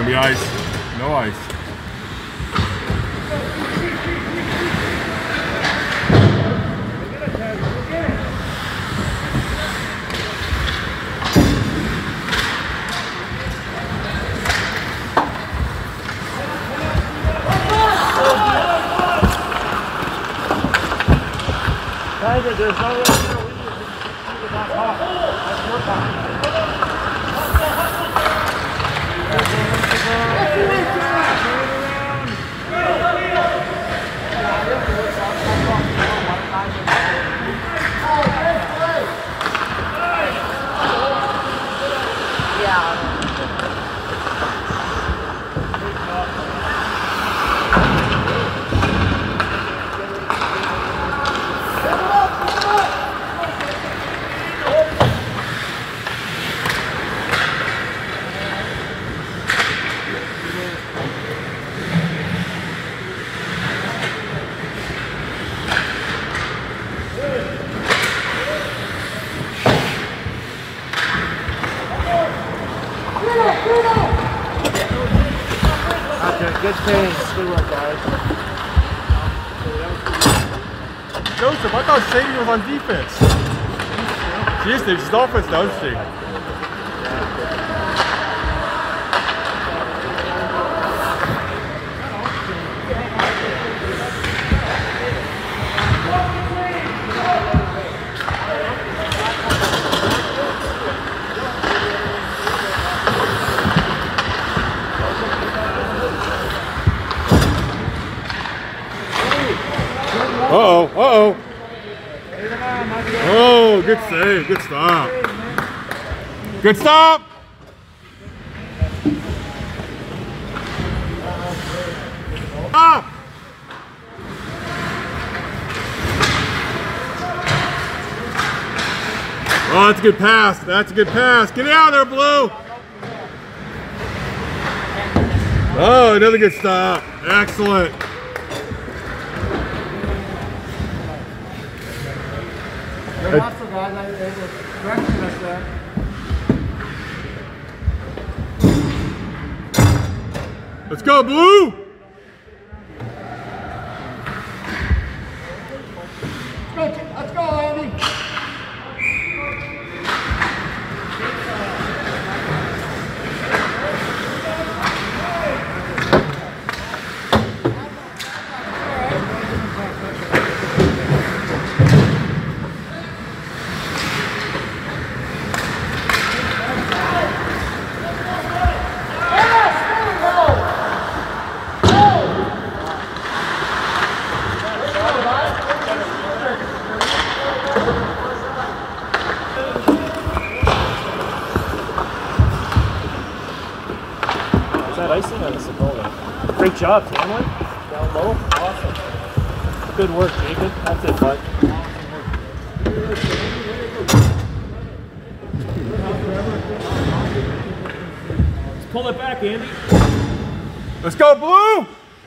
be ice. No ice. There's no way to that hot. That's your problem. Good pace. Good work, guys. Joseph, I thought Sadie was on defense. She is, she's offense, doesn't she? Uh-oh, uh-oh. Oh, good save, good stop. Good stop! Stop! Oh, that's a good pass. That's a good pass. Get out of there, Blue! Oh, another good stop. Excellent. They're not so bad, they were correcting us there. Let's go, Blue! Let's go, Andy! Is that icing or is it golden? Great job, family. Down low. Awesome. Good work, Jacob. That's it, bud. Let's pull it back, Andy. Let's go, Blue!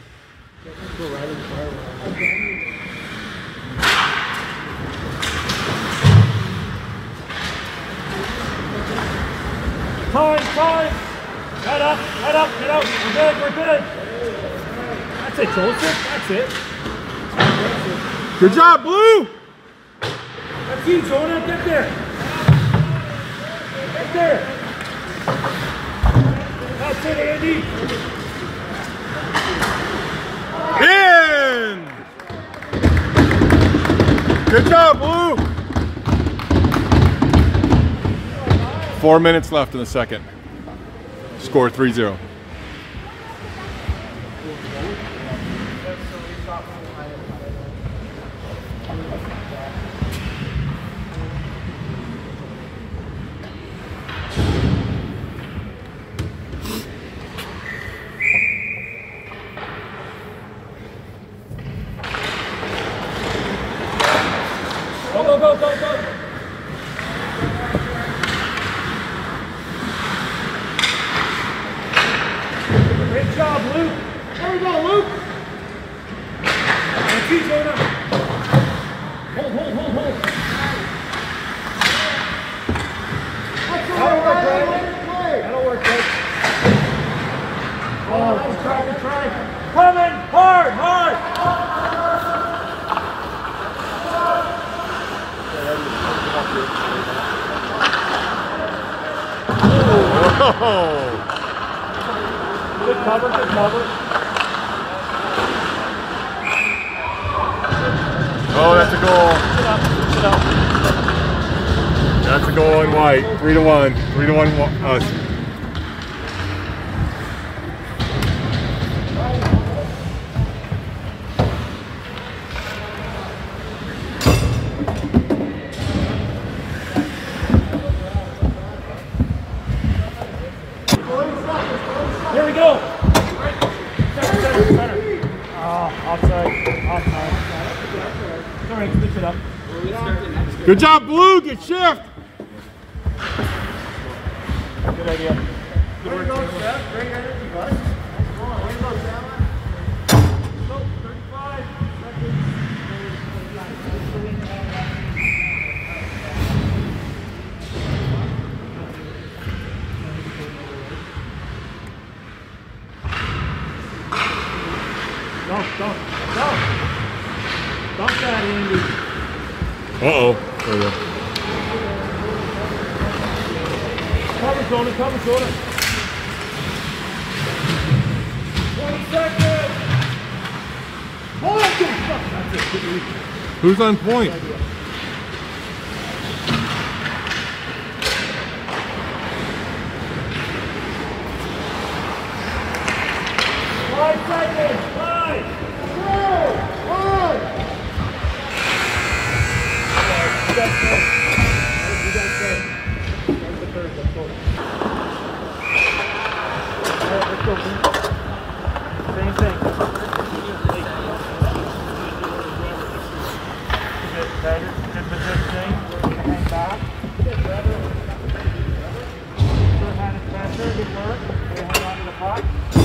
Time! Head up, get out. We're good. That's it, Joseph. That's it. Good job, Blue! That's you, Jonah. Get there. Right there. That's it, Andy. In! Good job, Blue! 4 minutes left in the second. Score 3-0. Go. Great job, Luke. There we go, Luke. That's you, Jonah. Hold. That'll work, Brandon. That'll work, Coach. Good cover, good cover. Oh, that's a goal. Sit up. That's a goal in white. 3-1. 3-1 us. Here we go. Center. Oh, offside. Sorry, switch it up. Good job, Blue. Good shift. Good idea. Good work, Taylor. Great energy, bud. Way to go, Sam. 35 Don't. Dump that, Andy. Uh-oh. There we go. Cover shoulder. 20 seconds. That's it. Good read. Who's on point? 5 seconds. 5, 4, 1. That's it. You guys go. That's the third. Let's go. All right, let's go. Same thing. Good positioning. Hang back. Good hand and pressure. Good work. Hang on to the puck.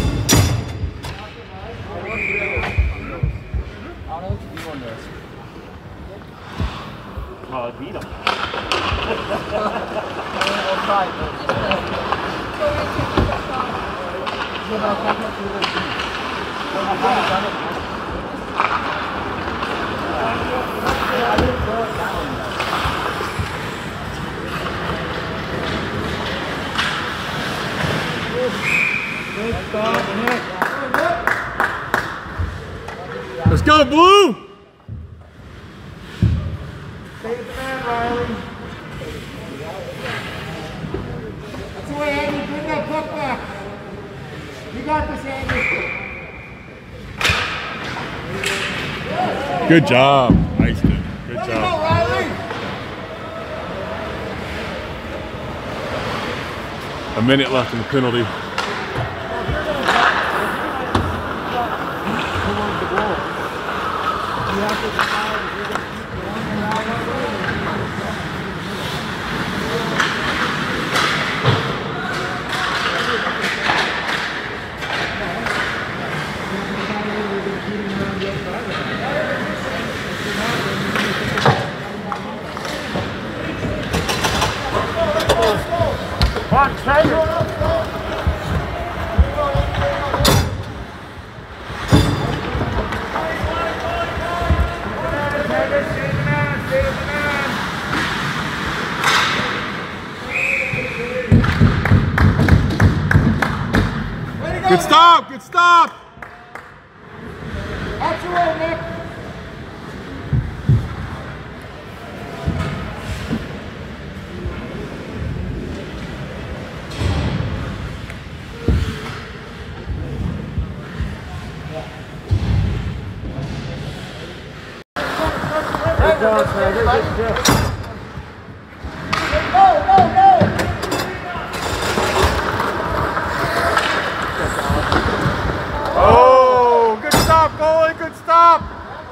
Oh, I beat him. Let's go, Blue. Stay with the man, Riley. That's the way, Andy. Bring that puck back. You got this, Andy. Good job. Nice, dude. Good Go, job. Riley. A minute left in the penalty. One, Tiger. Good stop. Good stop. Out your road, Nick. Good job, Tiger. Good job. Go. Oh, good stop, goalie. Good stop.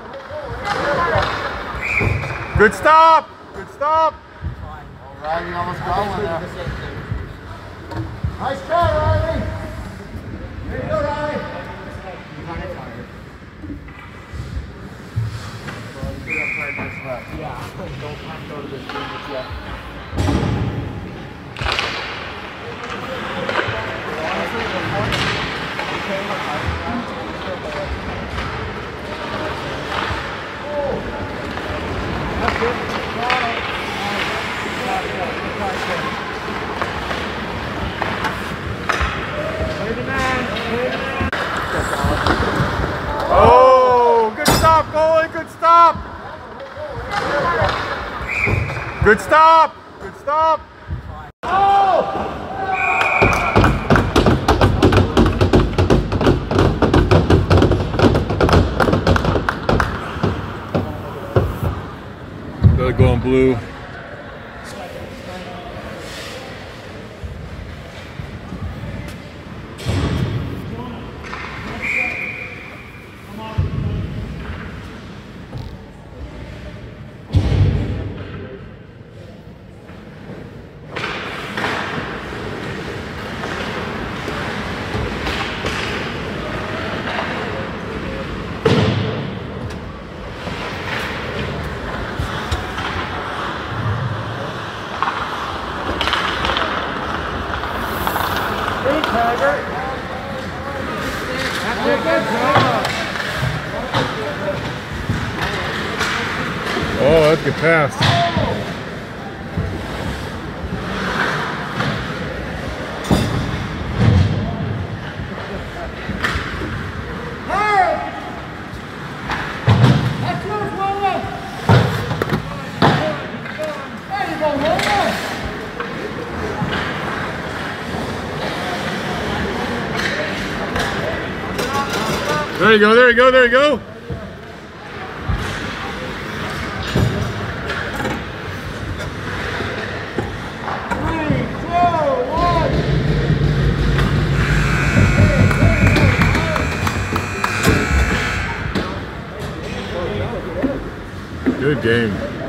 Good stop. Good stop. Riley almost got one there. Nice try, Riley. There you go, Riley. You got it, Tiger. Yeah, don't go to this game yet. Good stop. Good stop. They're going blue. Oh, that's a good pass. That's yours, William. There you go, William. There you go, there you go, there you go. Good game.